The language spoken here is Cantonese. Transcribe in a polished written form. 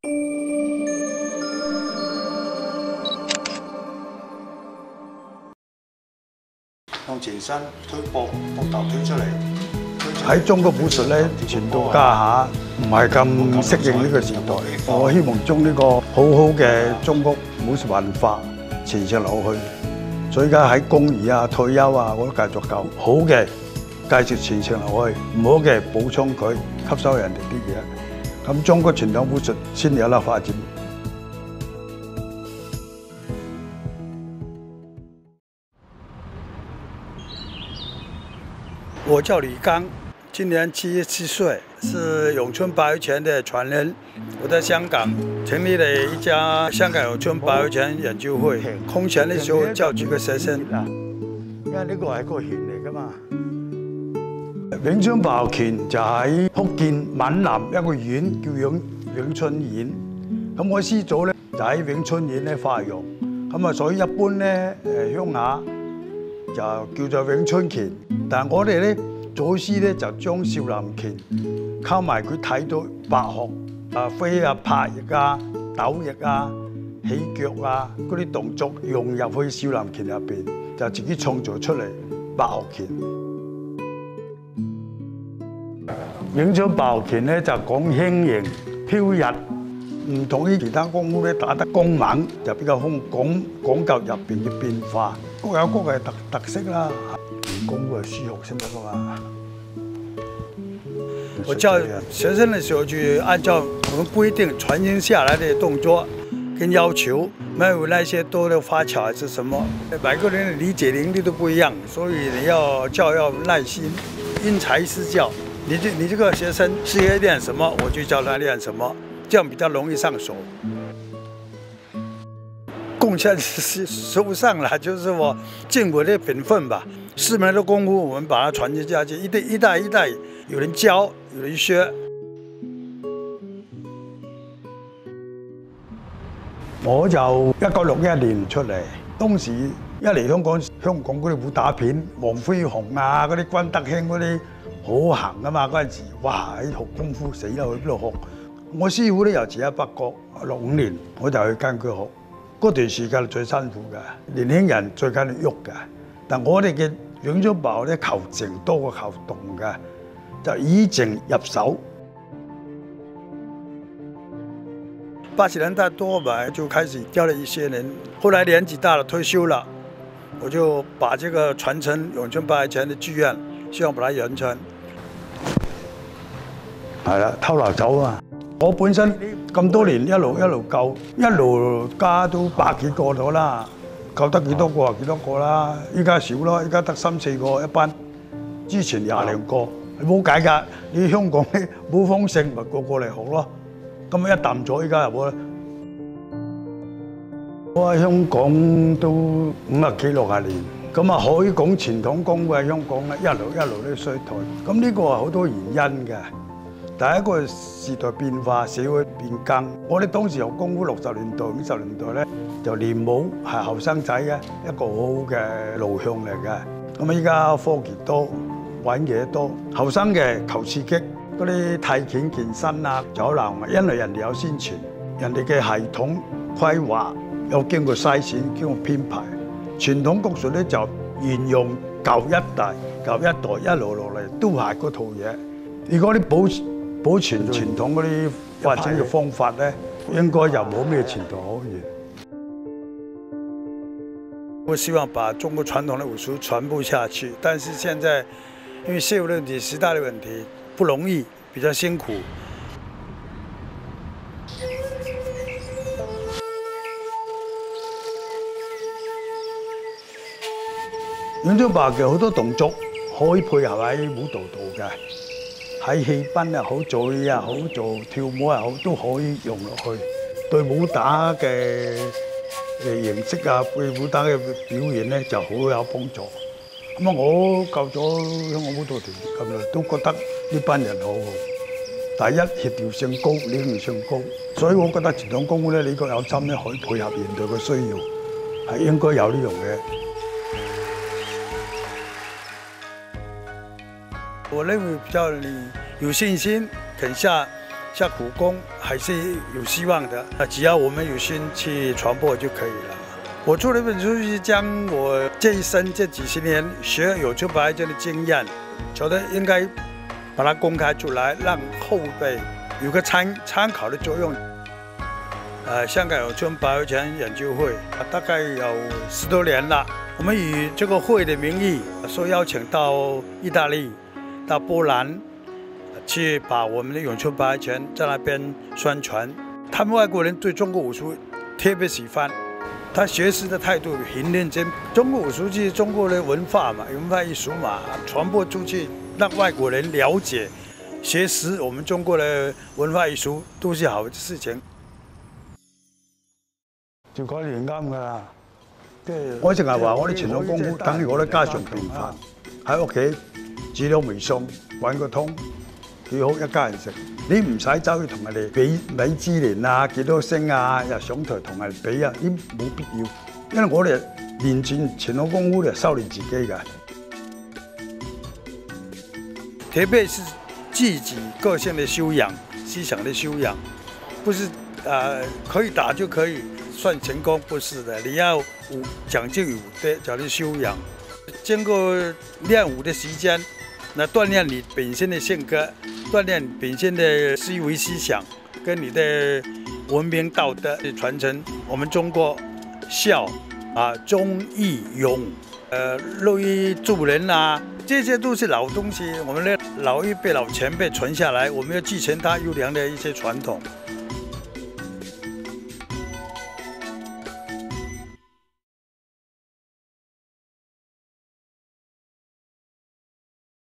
向前身推膊頭推出嚟。 喺中國武術咧，傳道家下唔係咁適應呢個時代。我希望將呢個好好嘅中國武術文化傳承落去。所以而家喺公餘啊、退休啊，我都繼續教好嘅，繼續傳承落去；唔好嘅補充佢，吸收人哋啲嘢。咁中國傳統武術先有得發展。我叫李刚，今年77岁，是咏春八极拳的传人。我在香港成立了一家香港咏春八极拳研究會。空拳的時候教幾個學生，因為呢個係個拳嚟噶嘛。詠春八極拳就喺福建閩南一個縣叫詠春縣。咁我師祖咧就喺詠春縣咧發揚，咁啊所以一般咧鄉下就叫做詠春拳。但係我哋咧祖師咧就將少林拳溝埋佢睇到白鶴飛啊、拍翼啊、抖翼啊、起腳啊嗰啲動作融入去少林拳入邊，就自己創造出嚟白鶴拳。詠春白鶴拳咧就講輕盈飄逸，唔同於其他功夫咧打得剛猛，就比較講究入邊嘅變化，各有各嘅特色啦。功夫係舒服先得噶嘛。我教學生的時候，就按照我們規定傳承下來的動作跟要求，沒有那些多的花巧還是什麼，每個人的理解能力都不一樣，所以你要教要耐心，因材施教。你這個學生適合練什麼，我就教他練什麼，這樣比較容易上手。貢獻是說不上了，就是我盡我的本分吧。4門的功夫，我們把它傳承下去，一代一代，有人教，有人學。我就1961年出嚟，當時一嚟香港嗰啲武打片，黃飛鴻啊，嗰啲關德興嗰啲好行啊嘛，嗰陣時，哇！喺學功夫死啦，去邊度學？我師傅咧又住喺北角，65年我就去跟佢學。嗰段時間最辛苦嘅，年輕人最緊要喐嘅。但我哋嘅詠春白咧求靜多過求動嘅，就以靜入手。80年代多吧，就開始教了一些人。後來年紀大了，退休了，我就把這個傳承詠春八極拳的劇院，希望把它完成。係啦，偷流走啊！我本身咁多年一路救，一路加都100幾個咗啦，救得幾多個就幾多個啦。依家少咯，依家得3、4個一班，之前20零個，冇計㗎。你香港冇風盛，咪個嚟學咯。咁一淡咗，依家又冇啦。我喺香港都50幾60年，咁啊可以講傳統功夫喺香港咧一路都衰退。咁呢個係好多原因嘅。第一個時代變化，社會變更。我哋當時學功夫60年代、50年代咧，就練武係後生仔嘅一個好好嘅路向嚟嘅。咁啊，依家科技多，揾嘢多，後生嘅求刺激，嗰啲泰拳健身啊、走廊，因為人哋有宣傳，人哋嘅系統規劃有經過篩選、經過編排。傳統國術咧就沿用舊一代一路落嚟都係嗰套嘢。如果你保存傳統嗰啲發展嘅方法咧，應該就冇咩前途可言。我希望把中國傳統的武術傳播下去，但是現在因為社會的問題、時代的問題，不容易，比較辛苦。詠春八極好多動作可以配合喺舞蹈度嘅。喺氣氛又好，做嘢又好，做跳舞又好，都可以用落去。對武打嘅形式啊，對武打嘅表現咧就好有幫助。咁啊，我教咗香港武道團咁耐，都覺得呢班人好好。第一協調性高，理論性高，所以我覺得傳統功夫咧，你個有心咧可以配合現代嘅需要，係應該有呢樣嘢。我認為比較你有信心，肯下下苦功还是有希望的。只要我们有心去传播就可以了。我做了一本书，是将我这一生这几十年学咏春白拳的经验，觉得应该把它公开出来，让后辈有个参考的作用。香港咏春白拳研究会大概有10多年了。我们以这个会的名义，受邀请到意大利、到波兰，去把我们的咏春白拳在那边宣传。他们外国人对中国武术特别喜欢，他学习的态度很认真。中国武术是中国的文化嘛，文化艺术嘛，传播出去，让外国人了解、学习我们中国的文化艺术，都是好的事情。就改年啱噶啦，我淨係話我啲傳統功夫等於我啲家常便飯，喺屋企煮咗味餸，滾個湯，幾好一家人食。你唔使走去同人哋比米芝蓮啊、幾多星啊，又上台同人哋比啊，呢冇必要，因為我哋練傳統功夫係修練自己嘅，特別是自己個性的修養、思想的修養，不是可以打就可以算成功，不是的，你要講究武的，講究修養。經過練武的時間，那鍛鍊你本身的性格，鍛鍊你本身的思維思想，跟你的文明道德的傳承。我們中國孝忠義勇，樂於助人啊，這些都是老東西，我們的老一輩老前輩傳下來，我們要繼承它優良的一些傳統。